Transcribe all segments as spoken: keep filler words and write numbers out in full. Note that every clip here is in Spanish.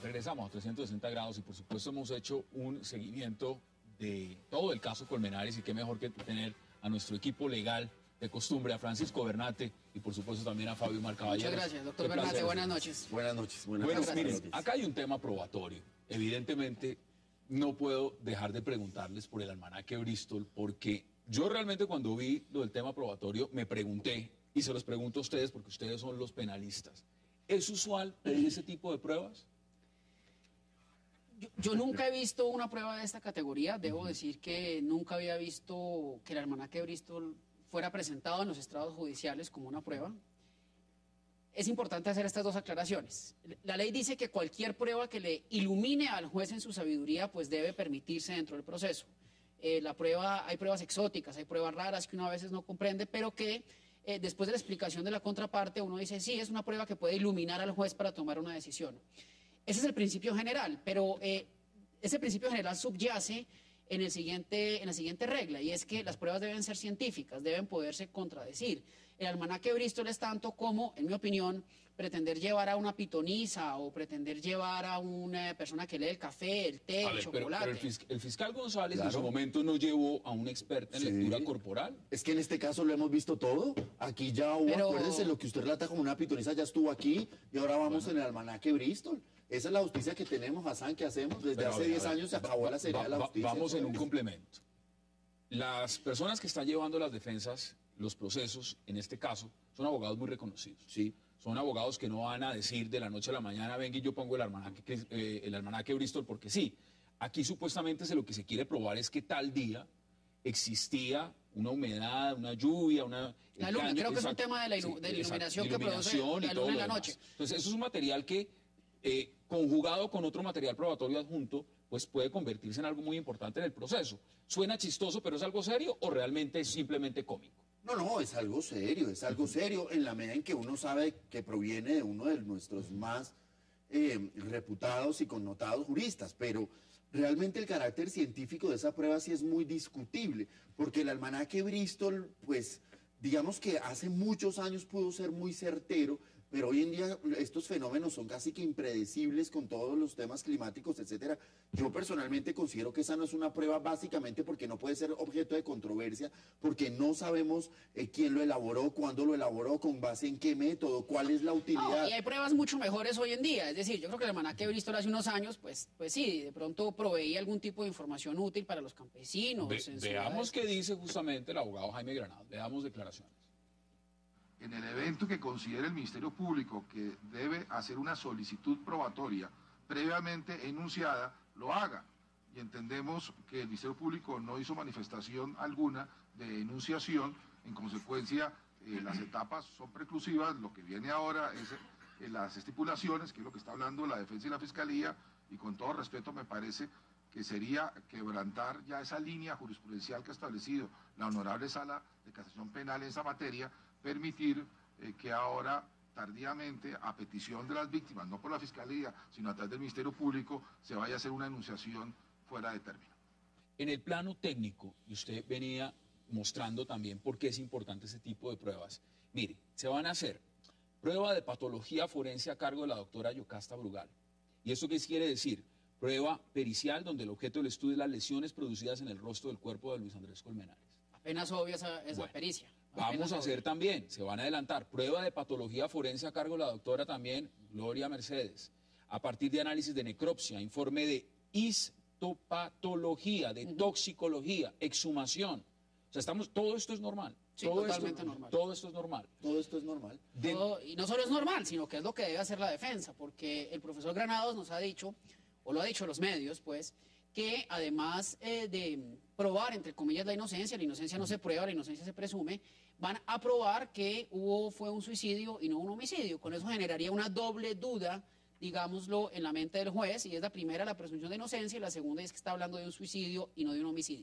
Regresamos a trescientos sesenta grados y por supuesto hemos hecho un seguimiento de todo el caso Colmenares y qué mejor que tener a nuestro equipo legal de costumbre, a Francisco Bernate y por supuesto también a Fabio Marcaballeros. Muchas gracias, doctor Bernate, buenas noches. Buenas noches. Buenas bueno, noches. miren, acá hay un tema probatorio. Evidentemente no puedo dejar de preguntarles por el almanaque Bristol porque yo realmente cuando vi lo del tema probatorio me pregunté, y se los pregunto a ustedes porque ustedes son los penalistas, ¿es usual pedir ese tipo de pruebas? Yo, yo nunca he visto una prueba de esta categoría. Debo decir que nunca había visto que el almanaque Bristol fuera presentado en los estrados judiciales como una prueba. Es importante hacer estas dos aclaraciones. La ley dice que cualquier prueba que le ilumine al juez en su sabiduría, pues debe permitirse dentro del proceso. Eh, la prueba, hay pruebas exóticas, hay pruebas raras que uno a veces no comprende, pero que eh, después de la explicación de la contraparte uno dice, sí, es una prueba que puede iluminar al juez para tomar una decisión. Ese es el principio general, pero eh, ese principio general subyace en, el siguiente, en la siguiente regla, y es que las pruebas deben ser científicas, deben poderse contradecir. El almanaque Bristol es tanto como, en mi opinión, pretender llevar a una pitonisa o pretender llevar a una persona que lee el café, el té, A el ver, chocolate. Pero, pero el, fiscal, el fiscal González Claro. en su momento no llevó a un experto en Sí. lectura corporal. Es que en este caso lo hemos visto todo. Aquí ya hubo, Pero- acuérdense, lo que usted relata como una pitonisa ya estuvo aquí y ahora vamos en el almanaque Bristol. Esa es la justicia que tenemos, Hassan, que hacemos. Desde Pero, a hace ver, diez a ver, años se va- acabó va- la seriedad de la va- justicia. Vamos en un complemento. Las personas que están llevando las defensas, los procesos, en este caso, son abogados muy reconocidos. Sí. Son abogados que no van a decir de la noche a la mañana, venga y yo pongo el almanaque, eh, el almanaque Bristol porque sí. Aquí supuestamente se, lo que se quiere probar es que tal día existía una humedad, una lluvia, una... La el luna, caño, creo que es un exacto, tema de la ilu- sí, de la exacto, iluminación que produce iluminación y la todo luna en lo la demás. noche. Entonces, eso es un material que, eh, conjugado con otro material probatorio adjunto, pues puede convertirse en algo muy importante en el proceso. ¿Suena chistoso, pero es algo serio o realmente es simplemente cómico? No, no, es algo serio, es algo serio en la medida en que uno sabe que proviene de uno de nuestros más eh, reputados y connotados juristas, pero realmente el carácter científico de esa prueba sí es muy discutible, porque el almanaque Bristol, pues, digamos que hace muchos años pudo ser muy certero, pero hoy en día estos fenómenos son casi que impredecibles con todos los temas climáticos, etcétera. Yo personalmente considero que esa no es una prueba básicamente porque no puede ser objeto de controversia, porque no sabemos eh, quién lo elaboró, cuándo lo elaboró, con base en qué método, cuál es la utilidad. No, y hay pruebas mucho mejores hoy en día. Es decir, yo creo que el almanaque Bristol hace unos años, pues, pues sí, de pronto proveía algún tipo de información útil para los campesinos. Ve- en veamos ciudades. qué dice justamente el abogado Jaime Granado. Veamos declaraciones. En el evento que considere el Ministerio Público que debe hacer una solicitud probatoria previamente enunciada, lo haga. Y entendemos que el Ministerio Público no hizo manifestación alguna de enunciación, en consecuencia eh, las etapas son preclusivas, lo que viene ahora es eh, las estipulaciones, que es lo que está hablando la defensa y la fiscalía, y con todo respeto me parece que sería quebrantar ya esa línea jurisprudencial que ha establecido la Honorable Sala de Casación Penal en esa materia, permitir eh, que ahora tardíamente, a petición de las víctimas, no por la Fiscalía, sino a través del Ministerio Público, se vaya a hacer una enunciación fuera de término. En el plano técnico, y usted venía mostrando también por qué es importante ese tipo de pruebas. Mire, se van a hacer prueba de patología forense a cargo de la doctora Yocasta Brugal. ¿Y eso qué quiere decir? Prueba pericial donde el objeto del estudio es las lesiones producidas en el rostro del cuerpo de Luis Andrés Colmenares. Apenas obvia esa, esa Bueno, pericia. Vamos Apenas a hacer obvia. también, se van a adelantar, prueba de patología forense a cargo de la doctora también, Gloria Mercedes, a partir de análisis de necropsia, informe de histopatología, de toxicología, exhumación. O sea, estamos, todo esto es normal. Sí, todo totalmente esto, normal. Todo esto es normal. Todo esto es normal. De- Todo- y no solo es normal, sino que es lo que debe hacer la defensa, porque el profesor Granados nos ha dicho, o lo ha dicho los medios, pues, que además eh, de probar, entre comillas, la inocencia, la inocencia no se prueba, la inocencia se presume, van a probar que hubo, fue un suicidio y no un homicidio. Con eso generaría una doble duda, digámoslo, en la mente del juez, y es la primera, la presunción de inocencia, y la segunda es que está hablando de un suicidio y no de un homicidio.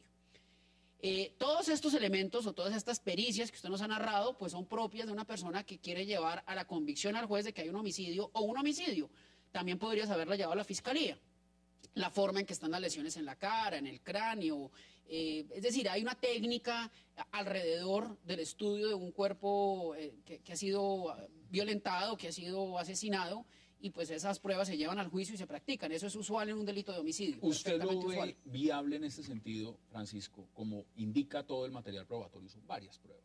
Eh, todos estos elementos o todas estas pericias que usted nos ha narrado, pues son propias de una persona que quiere llevar a la convicción al juez de que hay un homicidio o un homicidio. También podrías haberla llevado a la fiscalía. La forma en que están las lesiones en la cara, en el cráneo, eh, es decir, hay una técnica alrededor del estudio de un cuerpo eh, que, que ha sido violentado, que ha sido asesinado, y pues esas pruebas se llevan al juicio y se practican. Eso es usual en un delito de homicidio. ¿Usted lo perfectamente ve usual. viable en este sentido, Francisco, como indica todo el material probatorio? Son varias pruebas.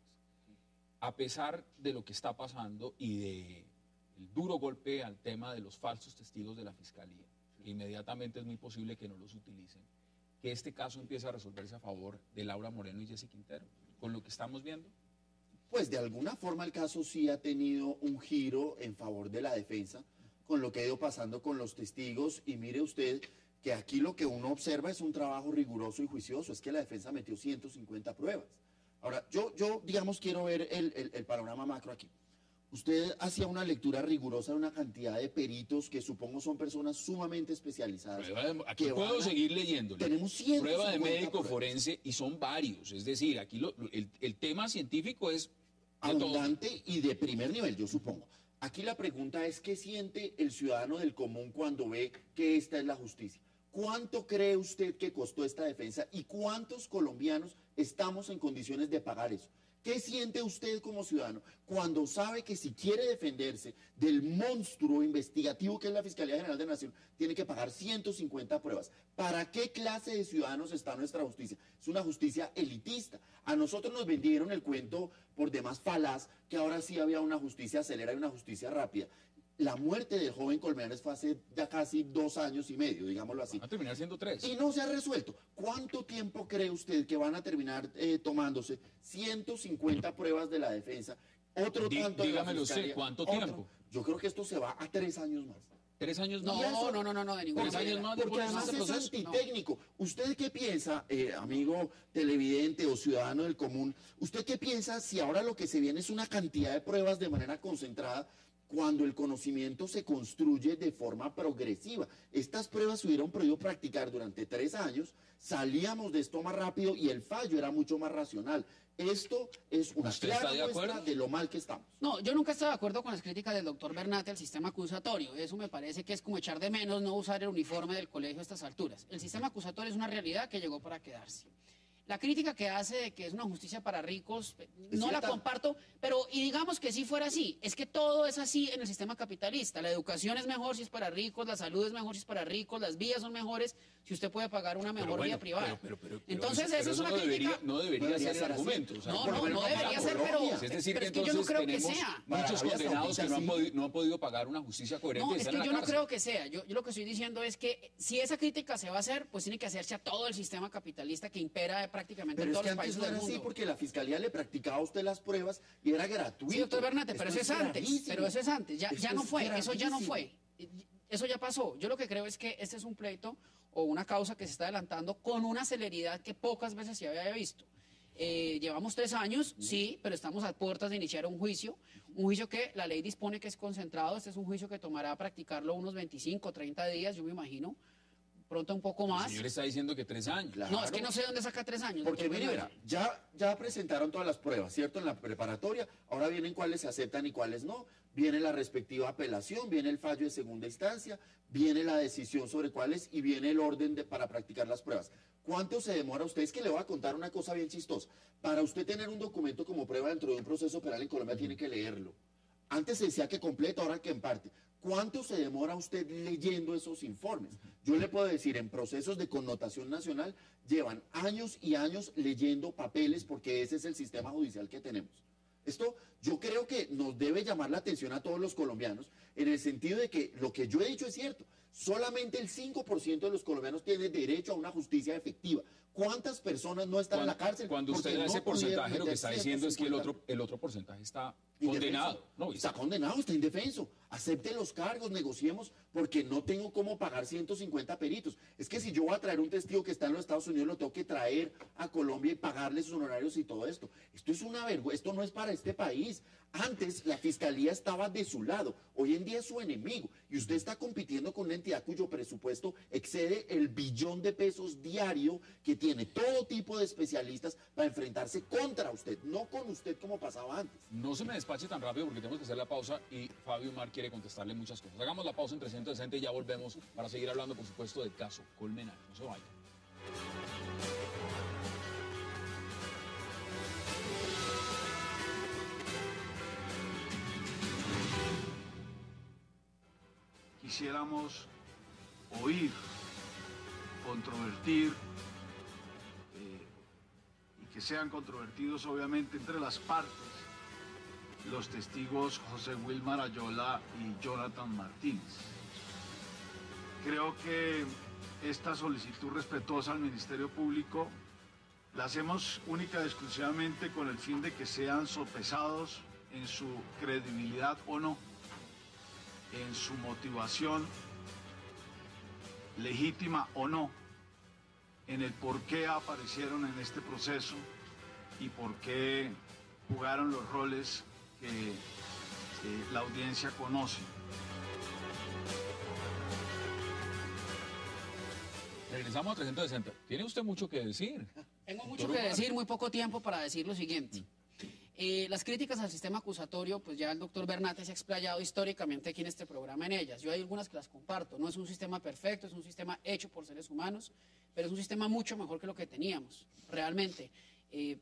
A pesar de lo que está pasando y de el duro golpe al tema de los falsos testigos de la Fiscalía, que inmediatamente es muy posible que no los utilicen, que este caso empiece a resolverse a favor de Laura Moreno y Jessy Quintero, con lo que estamos viendo. Pues de alguna forma el caso sí ha tenido un giro en favor de la defensa, con lo que ha ido pasando con los testigos, y mire usted que aquí lo que uno observa es un trabajo riguroso y juicioso, es que la defensa metió ciento cincuenta pruebas. Ahora, yo, yo digamos, quiero ver el, el, el panorama macro aquí. Usted hacía una lectura rigurosa de una cantidad de peritos que supongo son personas sumamente especializadas. Prueba de- aquí que puedo van a- seguir leyéndole. Tenemos ciento Prueba de cincuenta médico pruebas. forense y son varios. Es decir, aquí lo- lo- el, el tema científico es de todo. Abundante y de primer nivel, yo supongo. Aquí la pregunta es, ¿qué siente el ciudadano del común cuando ve que esta es la justicia? ¿Cuánto cree usted que costó esta defensa y cuántos colombianos estamos en condiciones de pagar eso? ¿Qué siente usted como ciudadano cuando sabe que si quiere defenderse del monstruo investigativo que es la Fiscalía General de la Nación, tiene que pagar ciento cincuenta pruebas? ¿Para qué clase de ciudadanos está nuestra justicia? Es una justicia elitista. A nosotros nos vendieron el cuento por demás falaz que ahora sí había una justicia acelera y una justicia rápida. La muerte del joven Colmenares fue hace ya casi dos años y medio, digámoslo así. Van a terminar siendo tres. Y no se ha resuelto. ¿Cuánto tiempo cree usted que van a terminar eh, tomándose ciento cincuenta pruebas de la defensa? Otro Dí- tanto de la dígamelo usted, Fiscalía, ¿cuánto otro? tiempo? Yo creo que esto se va a tres años más. Tres años No, más. Y eso- no, no, no, no, de ninguna Tres años manera. más de Porque por además este es proceso. antitécnico. ¿Usted qué piensa, eh, amigo televidente o ciudadano del común? ¿Usted qué piensa si ahora lo que se viene es una cantidad de pruebas de manera concentrada cuando el conocimiento se construye de forma progresiva? Estas pruebas se hubieran podido practicar durante tres años, salíamos de esto más rápido y el fallo era mucho más racional. Esto es una ¿Usted está clara de muestra acuerdo? de lo mal que estamos. No, yo nunca estaba de acuerdo con las críticas del doctor Bernate al sistema acusatorio. Eso me parece que es como echar de menos no usar el uniforme del colegio a estas alturas. El sistema acusatorio es una realidad que llegó para quedarse. La crítica que hace de que es una justicia para ricos, no la cierta. comparto, pero y digamos que si fuera así, es que todo es así en el sistema capitalista. La educación es mejor si es para ricos, la salud es mejor si es para ricos, las vías son mejores si usted puede pagar una Pero mejor bueno, vía privada. pero- pero- pero- pero Entonces, eso- esa pero es eso una no crítica. debería, no debería Debería ser el ser así. argumento. o sea, No, por no, lo menos no para debería ser, Colombia. pero, Es decir, pero que es que yo entonces no creo que tenemos sea. Para muchos Arabia condenados que no han, Saudita, sí. podi- no han podido pagar una justicia coherente. No, y es están que en yo la no cárcel. creo que sea. Yo, yo lo que estoy diciendo es que si esa crítica se va a hacer, pues tiene que hacerse a todo el sistema capitalista que impera prácticamente Pero en es todos que los antes países no del era así mundo. porque la Fiscalía le practicaba a usted las pruebas y era gratuito. Sí, doctor Bernate, pero Esto eso es antes. gravísimo. Pero eso es antes. Ya, Esto ya no es fue. Eso ya no gravísimo. fue. Eso ya pasó. Yo lo que creo es que este es un pleito o una causa que se está adelantando con una celeridad que pocas veces se había visto. Eh, llevamos tres años, sí, pero estamos a puertas de iniciar un juicio. Un juicio que la ley dispone que es concentrado. Este es un juicio que tomará practicarlo unos veinticinco, treinta días, yo me imagino. Pronto un poco El más. señor está diciendo que tres años. Claro. No, es que no sé dónde saca tres años. Porque doctor mire, Bernate. verá, ya, ya presentaron todas las pruebas, ¿cierto? En la preparatoria, ahora vienen cuáles se aceptan y cuáles no, viene la respectiva apelación, viene el fallo de segunda instancia, viene la decisión sobre cuáles y viene el orden de, para practicar las pruebas. ¿Cuánto se demora usted? Es que le voy a contar una cosa bien chistosa. Para usted tener un documento como prueba dentro de un proceso penal en Colombia, tiene que leerlo. Antes se decía que completo, ahora que en parte. ¿Cuánto se demora usted leyendo esos informes? Yo le puedo decir, en procesos de connotación nacional, llevan años y años leyendo papeles porque ese es el sistema judicial que tenemos. Esto yo creo que nos debe llamar la atención a todos los colombianos en el sentido de que lo que yo he dicho es cierto. Solamente el cinco por ciento de los colombianos tienen derecho a una justicia efectiva. ¿Cuántas personas no están en la cárcel? Cuando usted porque da no ese pudieron porcentaje, lo que meter está diciendo es que el ciento cincuenta otro, el otro porcentaje está indefenso. condenado. No, Está condenado, está indefenso. Acepte los cargos, negociemos, porque no tengo cómo pagar ciento cincuenta peritos. Es que si yo voy a traer un testigo que está en los Estados Unidos, lo tengo que traer a Colombia y pagarle sus honorarios y todo esto. Esto es una vergüenza, esto no es para este país. Antes la fiscalía estaba de su lado, hoy en día es su enemigo. Y usted está compitiendo con una entidad cuyo presupuesto excede el billón de pesos diario, que tiene todo tipo de especialistas para enfrentarse contra usted, no con usted como pasaba antes. No se me despache tan rápido porque tenemos que hacer la pausa y Fabio Mar quiere contestarle muchas cosas. Hagamos la pausa en trescientos sesenta y ya volvemos para seguir hablando, por supuesto, del caso Colmenares. No se vayan. quisiéramos oír, controvertir, eh, y que sean controvertidos obviamente entre las partes, los testigos José Wilmar Ayola y Jonathan Martínez. Creo que esta solicitud respetuosa al Ministerio Público la hacemos única y exclusivamente con el fin de que sean sopesados en su credibilidad o no, en su motivación legítima o no, en el por qué aparecieron en este proceso y por qué jugaron los roles que eh, la audiencia conoce. Regresamos a trescientos sesenta. Tiene usted mucho que decir. Tengo mucho que decir, muy poco tiempo para decir lo siguiente. Eh, las críticas al sistema acusatorio, pues ya el doctor Bernate se ha explayado históricamente aquí en este programa en ellas. Yo hay algunas que las comparto. No es un sistema perfecto, es un sistema hecho por seres humanos, pero es un sistema mucho mejor que lo que teníamos, realmente. Eh,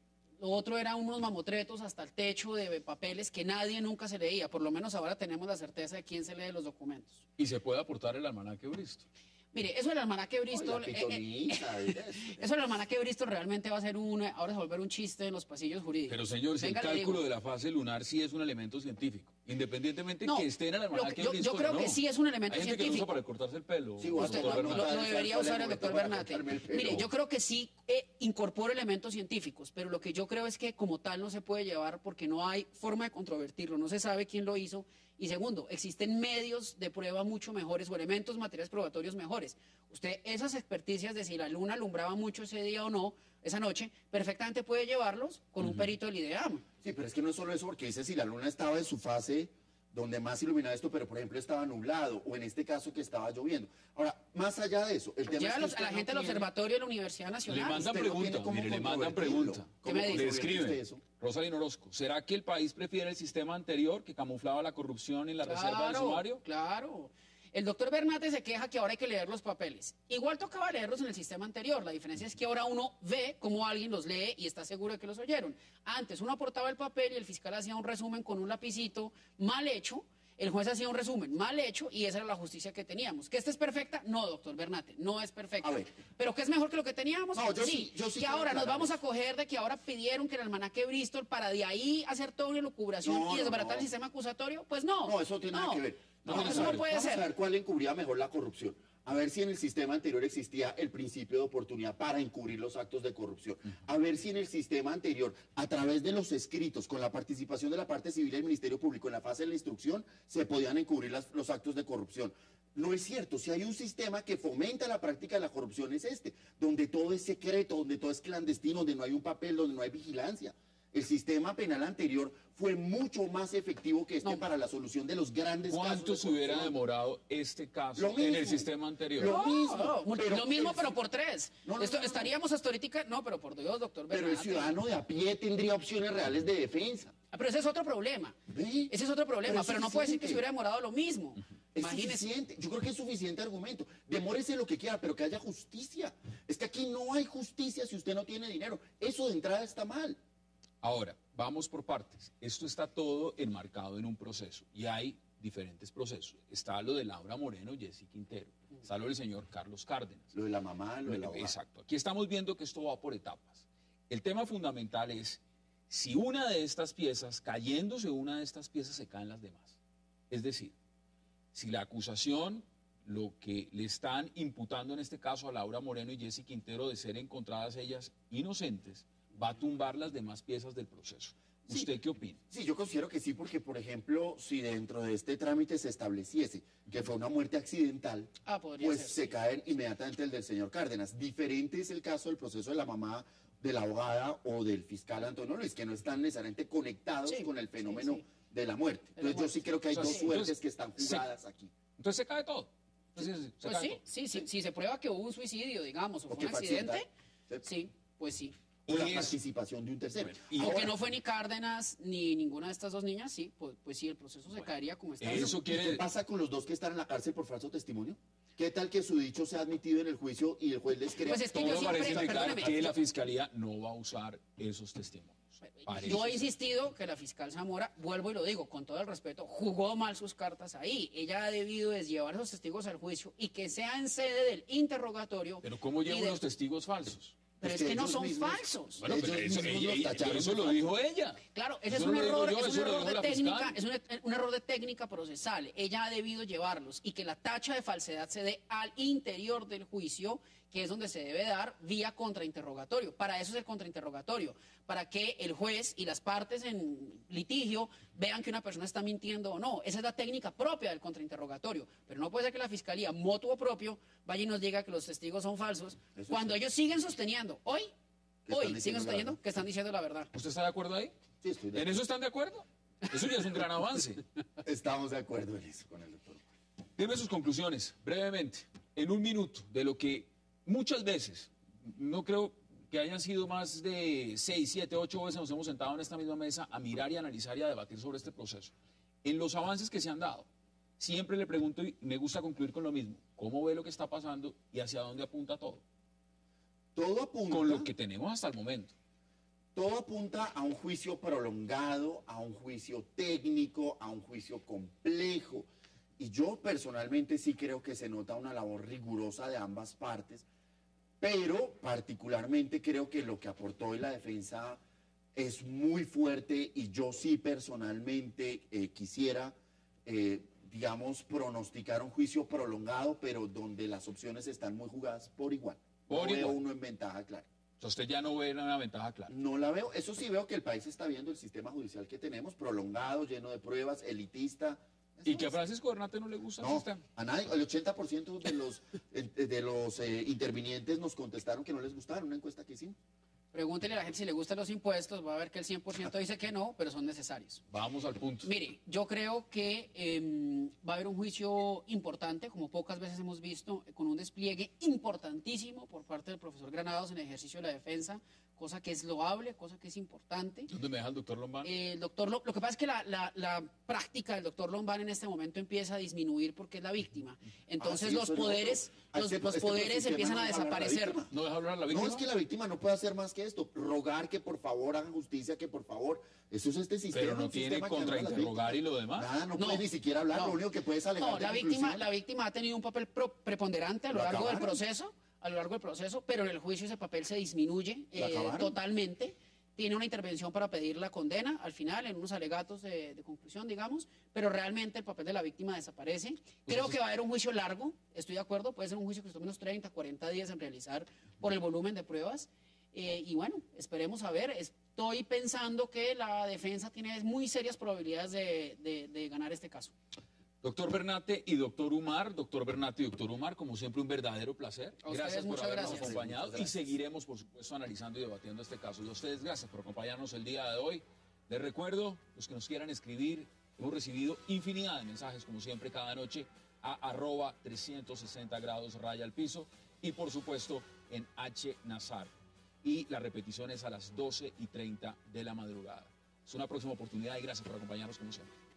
Lo otro eran unos mamotretos hasta el techo de papeles que nadie nunca se leía. Por lo menos ahora tenemos la certeza de quién se lee los documentos. Y se puede aportar el almanaque Bristol. Mire, eso del almanaque Bristol, Oye, eh, pitonisa, eh, eso del almanaque Bristol realmente va a ser un, ahora se va a volver un chiste en los pasillos jurídicos. Pero señor, si el Venga, le cálculo digo. de la fase lunar sí es un elemento científico, independientemente No, que esté en el lo almanaque que- yo- yo Bristol creo o no. que sí es un elemento Hay gente que lo científico. usa para cortarse el pelo. Sí, voy a Usted doctor lo, lo- Bernat. lo debería usar el doctor para Bernate. cortarme el pelo. Mire, yo creo que sí eh, incorporo elementos científicos, pero lo que yo creo es que como tal no se puede llevar porque no hay forma de controvertirlo, no se sabe quién lo hizo. Y segundo, existen medios de prueba mucho mejores o elementos materiales probatorios mejores. Usted esas experticias de si la luna alumbraba mucho ese día o no, esa noche, perfectamente puede llevarlos con un perito del IDEAM. Sí, pero es que no es solo eso, porque dice si la luna estaba en su fase donde más iluminaba esto, pero por ejemplo estaba nublado, o en este caso que estaba lloviendo. Ahora, más allá de eso, el tema es que Llévalos a usted la no gente del tiene- observatorio de la Universidad Le Nacional. mandan Usted no pregunta, tiene cómo mire, le mandan controvertirlo. pregunta. ¿Qué me dice? Le ¿Cómo controvertir escriben. eso? Rosalín Orozco, ¿será que el país prefiere el sistema anterior que camuflaba la corrupción en la reserva del sumario? Claro. El doctor Bernate se queja que ahora hay que leer los papeles. Igual tocaba leerlos en el sistema anterior. La diferencia es que ahora uno ve cómo alguien los lee y está seguro de que los oyeron. Antes uno aportaba el papel y el fiscal hacía un resumen con un lapicito mal hecho. El juez hacía un resumen mal hecho y esa era la justicia que teníamos. ¿Que esta es perfecta? No, doctor Bernate, no es perfecta. A ver. ¿Pero que es mejor que lo que teníamos? No, yo sí- yo sí que quiero ahora nos aclarar vamos a eso. coger de que ahora pidieron que el almanaque Bristol para de ahí hacer toda una elucubración No, y no, desbaratar no. el sistema acusatorio. Pues no. No, eso tiene nada que ver. No, Vamos eso a no ver, puede vamos ser. a ver cuál encubría mejor la corrupción. A ver si en el sistema anterior existía el principio de oportunidad para encubrir los actos de corrupción. A ver si en el sistema anterior, a través de los escritos, con la participación de la parte civil del Ministerio Público en la fase de la instrucción, se podían encubrir las- los actos de corrupción. No es cierto. Si hay un sistema que fomenta la práctica de la corrupción es este, donde todo es secreto, donde todo es clandestino, donde no hay un papel, donde no hay vigilancia. El sistema penal anterior fue mucho más efectivo que este No. para la solución de los grandes casos. ¿Cuánto de se hubiera corrupción. demorado este caso Lo en el mismo. sistema anterior? Lo No, mismo, no, pero lo mismo, el- pero por tres. No, no, Esto, no, no. Estaríamos hasta ahorita, no, pero por Dios, doctor Pero el Bernate. ciudadano de a pie tendría opciones reales de defensa. Ah, pero ese es otro problema. ¿Ve? Ese es otro problema, Pero es pero, no puede decir que suficiente. se hubiera demorado lo mismo. Es Imagínese. suficiente. Yo creo que es suficiente argumento. Demórese lo que quiera, pero que haya justicia. Es que aquí no hay justicia si usted no tiene dinero. Eso de entrada está mal. Ahora, vamos por partes. Esto está todo enmarcado en un proceso y hay diferentes procesos. Está lo de Laura Moreno, Jessy Quintero. Está lo del señor Carlos Cárdenas. Lo de la mamá, lo de la abogada. Exacto. Aquí estamos viendo que esto va por etapas. El tema fundamental es si una de estas piezas, cayéndose una de estas piezas, se caen las demás. Es decir, si la acusación, lo que le están imputando en este caso a Laura Moreno y Jessy Quintero de ser encontradas ellas inocentes, va a tumbar las demás piezas del proceso. Sí. ¿Usted qué opina? Sí, yo considero que sí, porque, por ejemplo, si dentro de este trámite se estableciese que fue una muerte accidental, Ah, podría pues ser. se cae inmediatamente el del señor Cárdenas. Diferente es el caso del proceso de la mamá, de la abogada o del fiscal Antonio Luis, que no están necesariamente conectados Sí, con el sí, fenómeno sí. de la muerte. De la Entonces yo muerte. sí creo que hay O sea, dos sí, suertes entonces, que están sí. jugadas aquí. Entonces se cae todo. Entonces, se Pues cae sí, todo. sí, sí, si se prueba que hubo un suicidio, digamos, o O fue que un fue accidente, accidental. sí, pues sí. O la Y es- participación de un tercero. Y Aunque Ahora, no fue ni Cárdenas ni ninguna de estas dos niñas, sí, pues, pues sí, el proceso se caería como está. eso ¿y quiere- qué pasa con los dos que están en la cárcel por falso testimonio? ¿Qué tal que su dicho sea admitido en el juicio y el juez les crea? Pues es que Todo yo siempre- parece indicar perdóneme, que yo- la fiscalía no va a usar esos testimonios. Parece Yo he ser. insistido que la fiscal Zamora, vuelvo y lo digo con todo el respeto, jugó mal sus cartas ahí. Ella ha debido de llevar a esos testigos al juicio y que sea en sede del interrogatorio. Pero ¿cómo y llevo de- los testigos falsos? Pero Es es que que no ellos son mismos- falsos. Bueno, pero Ellos eso, mismos ella- los ella- tacharon eso de lo falsos. dijo ella. Claro, ese es Eso un no lo digo error, yo, es un eso lo error dijo de la técnica, fiscal. es un, un error de técnica procesal. Ella ha debido llevarlos y que la tacha de falsedad se dé al interior del juicio, que es donde se debe dar vía contrainterrogatorio. Para eso es el contrainterrogatorio, para que el juez y las partes en litigio vean que una persona está mintiendo o no. Esa es la técnica propia del contrainterrogatorio. Pero no puede ser que la fiscalía, motuo propio, vaya y nos diga que los testigos son falsos, Eso cuando sí. ellos siguen sosteniendo, hoy, Que hoy están diciendo siguen la sosteniendo verdad. que están diciendo la verdad. ¿Usted está de acuerdo ahí? Sí, estoy de ¿En eso están de acuerdo? Eso ya es un gran avance. Estamos de acuerdo en eso con el doctor. Dime sus conclusiones, brevemente, en un minuto, de lo que muchas veces, no creo que hayan sido más de seis, siete, ocho veces nos hemos sentado en esta misma mesa a mirar y analizar y a debatir sobre este proceso. En los avances que se han dado, siempre le pregunto y me gusta concluir con lo mismo, ¿cómo ve lo que está pasando y hacia dónde apunta todo? Todo apunta, Con lo que tenemos hasta el momento. todo apunta a un juicio prolongado, a un juicio técnico, a un juicio complejo. Y yo personalmente sí creo que se nota una labor rigurosa de ambas partes, pero particularmente creo que lo que aportó hoy la defensa es muy fuerte y yo sí personalmente eh, quisiera, eh, digamos, pronosticar un juicio prolongado, pero donde las opciones están muy jugadas por igual. Por no veo igual. uno en ventaja clara. O sea, usted ya no ve una ventaja clara. No la veo. Eso sí veo que el país está viendo el sistema judicial que tenemos, prolongado, lleno de pruebas, elitista. Eso ¿Y que a es. Francisco Bernate no le gusta el No, sistema? a nadie. El ochenta por ciento de los, eh, de los eh, intervinientes nos contestaron que no les gustaron una encuesta que hicimos. Pregúntele a la gente si le gustan los impuestos, va a ver que el cien por ciento dice que no, pero son necesarios. Vamos al punto. Mire, yo creo que eh, va a haber un juicio importante, como pocas veces hemos visto, con un despliegue importantísimo por parte del profesor Granados en el ejercicio de la defensa, cosa que es loable, cosa que es importante. ¿Dónde me deja el doctor Lombán? Eh, el doctor Lo, lo que pasa es que la, la- la práctica del doctor Lombán en este momento empieza a disminuir porque es la víctima. Entonces Ah, sí, los eso es poderes, otro. los, Este- los este poderes sistema empiezan no a deja hablar a la desaparecer. víctima. ¿No deja hablar a la víctima? No, es que la víctima no puede hacer más que esto, rogar que por favor hagan justicia, que por favor, eso es este sistema. Pero no un tiene sistema que anula a las contrainterrogar y víctimas. lo demás. Nada, no, No, puede ni siquiera hablar, no. lo único que puede es alegar No, de la víctima, conclusión. la víctima ha tenido un papel pro- preponderante a lo Lo largo del acabaron. proceso, a lo largo del proceso, pero en el juicio ese papel se disminuye Lo eh, acabaron. totalmente. Tiene una intervención para pedir la condena al final, en unos alegatos de, de conclusión, digamos, pero realmente el papel de la víctima desaparece. Creo que va a haber un juicio largo, estoy de acuerdo, puede ser un juicio que tome unos treinta, cuarenta días en realizar por el volumen de pruebas. Eh, y bueno, esperemos a ver. Estoy pensando que la defensa tiene muy serias probabilidades de, de- de ganar este caso. Doctor Bernate y doctor Umar, doctor Bernate y doctor Umar, como siempre un verdadero placer. A ustedes Gracias por muchas habernos gracias. acompañado Muchas y gracias. seguiremos, por supuesto, analizando y debatiendo este caso. Y a ustedes, gracias por acompañarnos el día de hoy. Les recuerdo, los que nos quieran escribir, hemos recibido infinidad de mensajes, como siempre, cada noche, a arroba trescientos sesenta grados raya al piso y, por supuesto, en H Nazar. Y la repetición es a las doce y treinta de la madrugada. Es una próxima oportunidad y gracias por acompañarnos como siempre.